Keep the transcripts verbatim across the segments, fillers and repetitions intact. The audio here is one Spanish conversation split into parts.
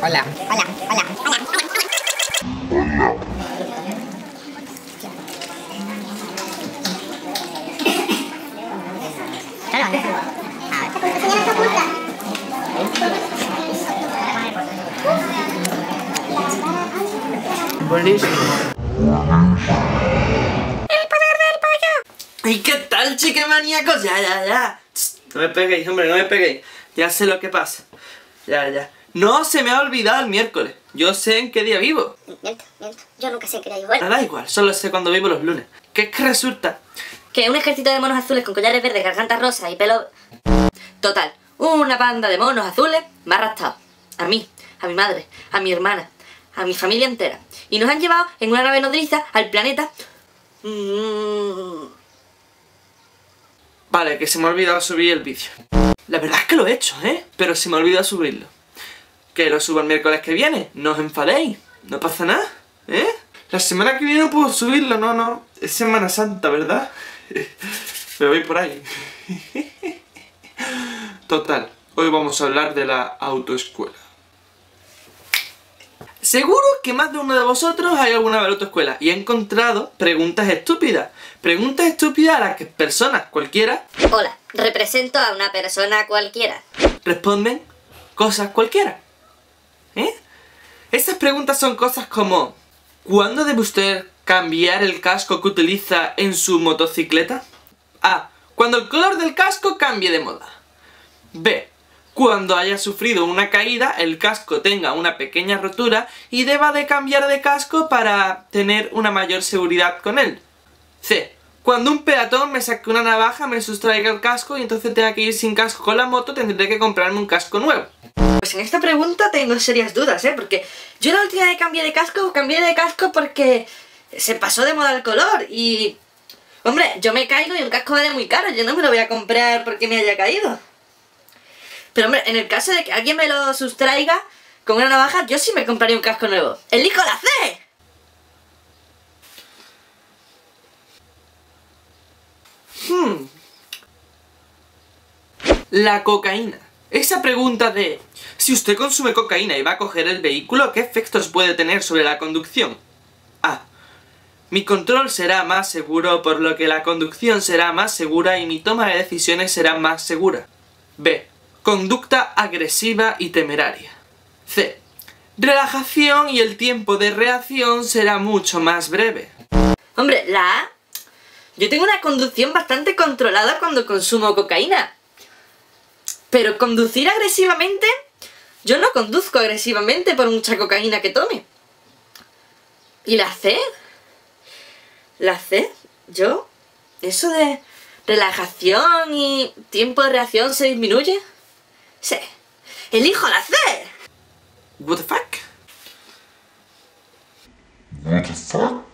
Hola. Hola. Hola. Hola. Buenísimo. ¡El poder del pollo! ¿Y qué tal, chiquemaníacos? Ya, ya, ya. No me peguéis, hombre, no me peguéis. Ya sé lo que pasa. Ya, ya. No se me ha olvidado el miércoles. Yo sé en qué día vivo. Miento, miento. Yo nunca sé qué día vivo. No da igual, solo sé cuándo vivo los lunes. Que es que resulta que un ejército de monos azules con collares verdes, gargantas rosas y pelo... Total, una banda de monos azules me ha arrastrado. A mí, a mi madre, a mi hermana, a mi familia entera. Y nos han llevado en una nave nodriza al planeta... Mm... Vale, que se me ha olvidado subir el vídeo. La verdad es que lo he hecho, ¿eh? Pero se me ha olvidado subirlo. Que lo subo el miércoles que viene. No os enfadéis. No pasa nada, ¿eh? La semana que viene no puedo subirlo, no, no. Es Semana Santa, ¿verdad? Me voy por ahí. Total, hoy vamos a hablar de la autoescuela. Seguro que más de uno de vosotros hay alguna vez autoescuela y he encontrado preguntas estúpidas. Preguntas estúpidas a las que personas cualquiera... Hola, represento a una persona cualquiera. Responden cosas cualquiera. ¿Eh? Esas preguntas son cosas como... ¿cuándo debe usted cambiar el casco que utiliza en su motocicleta? A. Cuando el color del casco cambie de moda. B. Cuando haya sufrido una caída, el casco tenga una pequeña rotura y deba de cambiar de casco para tener una mayor seguridad con él. C. Cuando un peatón me saque una navaja, me sustraiga el casco y entonces tenga que ir sin casco con la moto, tendré que comprarme un casco nuevo. Pues en esta pregunta tengo serias dudas, ¿eh? Porque yo la última vez que cambié de casco, cambié de casco porque se pasó de moda el color y... Hombre, yo me caigo y un casco vale muy caro, yo no me lo voy a comprar porque me haya caído. Pero hombre, en el caso de que alguien me lo sustraiga con una navaja, yo sí me compraría un casco nuevo. ¡Elijo la C! Hmm. La cocaína. Esa pregunta de... si usted consume cocaína y va a coger el vehículo, ¿qué efectos puede tener sobre la conducción? A. Mi control será más seguro, por lo que la conducción será más segura y mi toma de decisiones será más segura. B. Conducta agresiva y temeraria. C. Relajación y el tiempo de reacción será mucho más breve. Hombre, la A... Yo tengo una conducción bastante controlada cuando consumo cocaína. Pero conducir agresivamente... Yo no conduzco agresivamente por mucha cocaína que tome. ¿Y la C? ¿La C? Yo... Eso de relajación y tiempo de reacción se disminuye. Sí. ¡Elijo la C! What the fuck? What the fuck?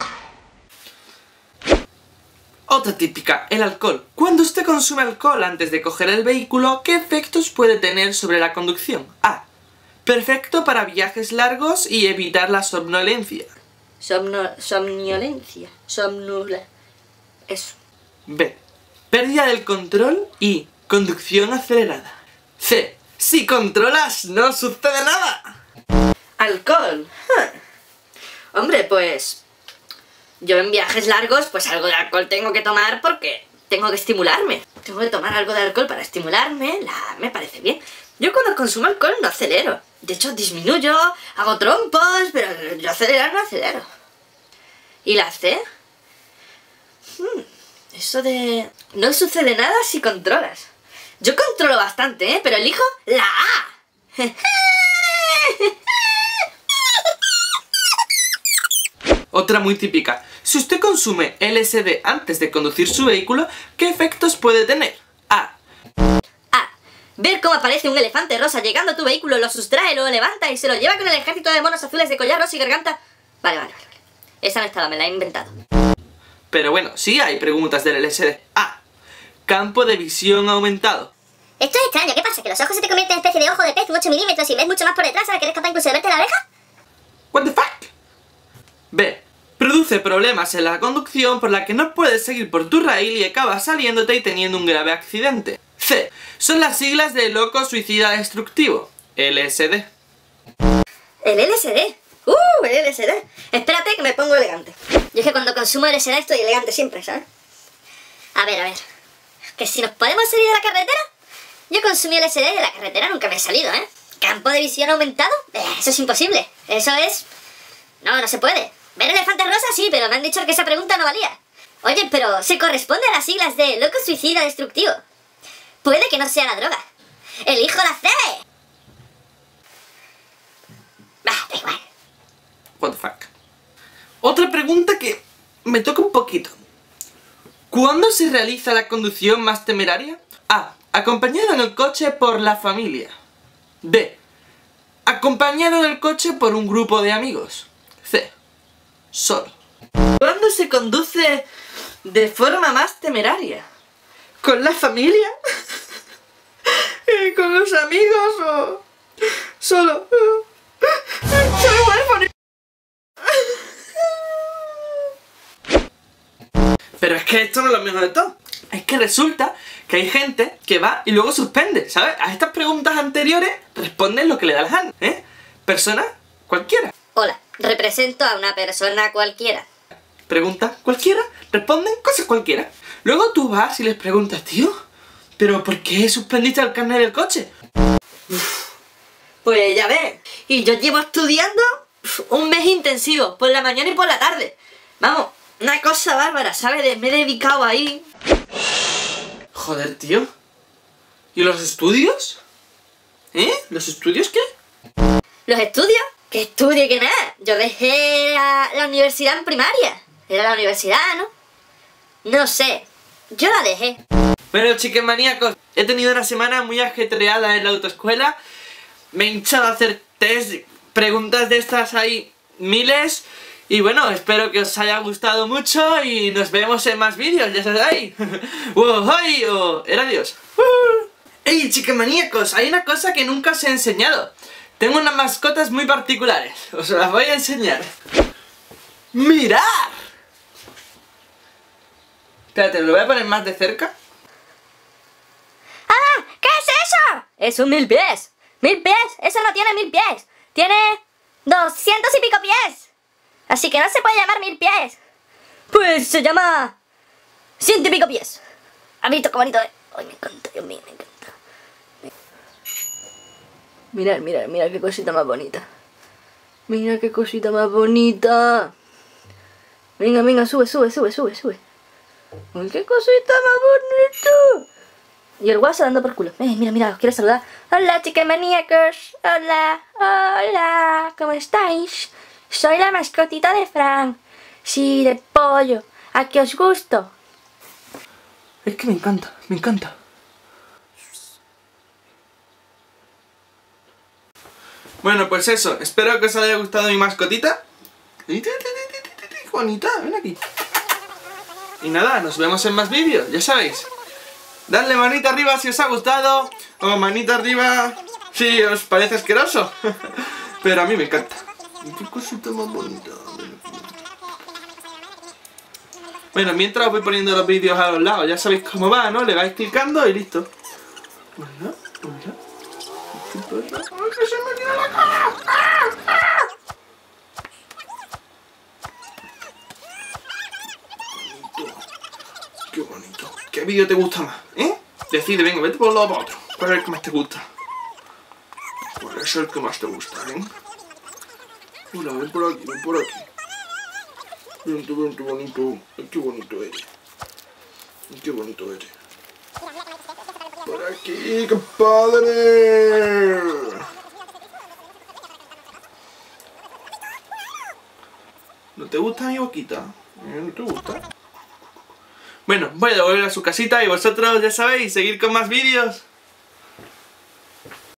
Otra típica, el alcohol. Cuando usted consume alcohol antes de coger el vehículo, ¿qué efectos puede tener sobre la conducción? A. Perfecto para viajes largos y evitar la somnolencia. Somno... Somnolencia. Somnula... Eso. B. Pérdida del control y conducción acelerada. C. Si controlas, no sucede nada. Alcohol. Huh. Hombre, pues... Yo en viajes largos, pues algo de alcohol tengo que tomar porque tengo que estimularme. Tengo que tomar algo de alcohol para estimularme, la... me parece bien. Yo cuando consumo alcohol no acelero. De hecho, disminuyo, hago trompos, pero yo acelerar no acelero. ¿Y la C? Hmm, eso de... No sucede nada si controlas. Yo controlo bastante, ¿eh? Pero elijo la A. Otra muy típica. Si usted consume L S D antes de conducir su vehículo, ¿qué efectos puede tener? A. A. Ver cómo aparece un elefante rosa llegando a tu vehículo, lo sustrae, lo levanta y se lo lleva con el ejército de monos azules de collar rosa y garganta. Vale, vale, vale. Esa no estaba, me la he inventado. Pero bueno, sí hay preguntas del L S D. A. Campo de visión aumentado. Esto es extraño, ¿qué pasa? ¿Que los ojos se te convierten en especie de ojo de pez, ocho milímetros y ves mucho más por detrás ahora que eres capaz incluso de verte la oreja? What the fuck? B. Produce problemas en la conducción por la que no puedes seguir por tu raíl y acabas saliéndote y teniendo un grave accidente. C. Son las siglas de loco suicida destructivo. L S D. El L S D. ¡Uh! El L S D. Espérate que me pongo elegante. Yo es que cuando consumo L S D estoy elegante siempre, ¿sabes? A ver, a ver. Que si nos podemos salir de la carretera. Yo consumí L S D y de la carretera nunca me he salido, ¿eh? ¿Campo de visión aumentado? Eh, eso es imposible. Eso es... No, no se puede. Ver elefantes rosas sí, pero me han dicho que esa pregunta no valía. Oye, pero se corresponde a las siglas de loco suicida destructivo. Puede que no sea la droga. ¡Elijo la C! Bah, da igual. What the fuck. Otra pregunta que me toca un poquito. ¿Cuándo se realiza la conducción más temeraria? A. Acompañado en el coche por la familia. B. Acompañado en el coche por un grupo de amigos. C. Solo. ¿Cuándo se conduce de forma más temeraria? ¿Con la familia? ¿Con los amigos o solo? Soy huérfano. Pero es que esto no es lo mejor de todo. Es que resulta que hay gente que va y luego suspende, ¿sabes? A estas preguntas anteriores responden lo que le da la gana, ¿eh? Persona cualquiera. Hola, represento a una persona cualquiera. Pregunta cualquiera, responden cosas cualquiera. Luego tú vas y les preguntas, tío, ¿pero por qué suspendiste el carnet del coche? Pues ya ves. Y yo llevo estudiando un mes intensivo, por la mañana y por la tarde. Vamos, una cosa bárbara, ¿sabes? Me he dedicado ahí. Joder, tío. ¿Y los estudios? ¿Eh? ¿Los estudios qué? ¿Los estudios? ¿Qué estudio y qué nada? Yo dejé la, la universidad en primaria. Era la universidad, ¿no? No sé. Yo la dejé. Bueno, chiques maníacos, he tenido una semana muy ajetreada en la autoescuela. Me he hinchado a hacer test, preguntas de estas hay miles. Y bueno, espero que os haya gustado mucho y nos vemos en más vídeos, ya sabéis. ¡Wow! ¡Oh! ¡Era Dios! Uh. ¡Ey, chiques maníacos! Hay una cosa que nunca os he enseñado. Tengo unas mascotas muy particulares. Os las voy a enseñar. ¡Mirad! Espérate, ¿lo voy a poner más de cerca? ¡Ah! ¿Qué es eso? Es un mil pies. ¡Mil pies! Eso no tiene mil pies. Tiene doscientos y pico pies. Así que no se puede llamar mil pies. Pues se llama ciento y pico pies. ¿Has visto qué bonito es? Ay, me encanta, Dios mío, me encanta. Mirad, mirad, mirad qué cosita más bonita. Mira qué cosita más bonita. Venga, venga, sube, sube, sube, sube, sube. Uy, qué cosita más bonita. Y el WhatsApp dando por culo. Eh, mira, mira, os quiero saludar. Hola, chicas maníacos. Hola, hola. ¿Cómo estáis? Soy la mascotita de Frank. Sí, de pollo. ¿A qué os gusto? Es que me encanta, me encanta. Bueno, pues eso. Espero que os haya gustado mi mascotita. ¡Qué bonita! Ven aquí. Y nada, nos vemos en más vídeos, ya sabéis. Dadle manita arriba si os ha gustado. O manita arriba si os parece asqueroso. Pero a mí me encanta. Qué cosita más bonita. Bueno, mientras os voy poniendo los vídeos a los lados, ya sabéis cómo va, ¿no? Le vais clicando y listo. Hola, hola. ¿Qué pasa? ¡Ay, que se me tira la cara! ¡Ah! ¡Ah! Qué bonito. ¿Qué vídeo te gusta más? ¿Eh? Decide, venga, vete por un lado para otro. ¿Cuál es el que más te gusta? ¿Cuál es el que más te gusta, eh? Hola, ven por aquí, ven por aquí. Vente, vente, bonito. Qué bonito eres. Qué bonito eres. Por aquí, qué padre. ¿No te gusta mi boquita? ¿No te gusta? Bueno, voy a volver a su casita y vosotros ya sabéis, seguir con más vídeos.